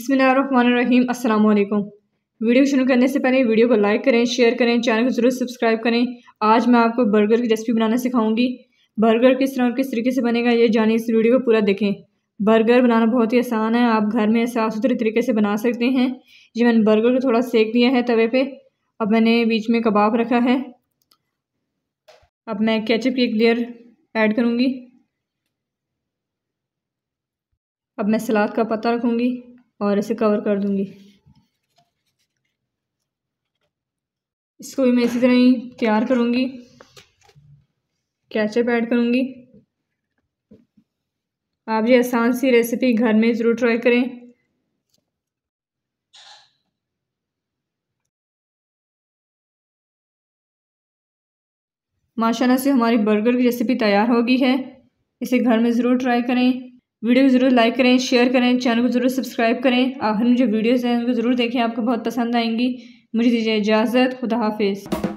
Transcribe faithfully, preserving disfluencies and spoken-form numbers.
बिस्मिल्लाहिर्रहमानिर्रहीम अस्सलाम वालेकुम। वीडियो शुरू करने से पहले वीडियो को लाइक करें, शेयर करें, चैनल को ज़रूर सब्सक्राइब करें। आज मैं आपको बर्गर की रेसिपी बनाना सिखाऊंगी। बर्गर किस तरह और किस तरीके से बनेगा ये जानिए, इस वीडियो को पूरा देखें। बर्गर बनाना बहुत ही आसान है, आप घर में साफ़ सुथरे तरीके से बना सकते हैं। जी मैंने बर्गर को थोड़ा सेक दिया है तवे पे। अब मैंने बीच में कबाब रखा है। अब मैं केचप की एक लेयर ऐड करूँगी। अब मैं सलाद का पत्ता रखूँगी और इसे कवर कर दूँगी। इसको भी मैं इसी तरह ही तैयार करूँगी। केचप ऐड करूँगी। आप ये आसान सी रेसिपी घर में ज़रूर ट्राई करें। माशाल्लाह से हमारी बर्गर की रेसिपी तैयार हो गई है। इसे घर में ज़रूर ट्राई करें। वीडियो को ज़रूर लाइक करें, शेयर करें, चैनल को ज़रूर सब्सक्राइब करें। आखिर में जो वीडियोज़ हैं उनको ज़रूर देखें, आपको बहुत पसंद आएंगी। मुझे दीजिए इजाज़त। खुदा हाफिज़।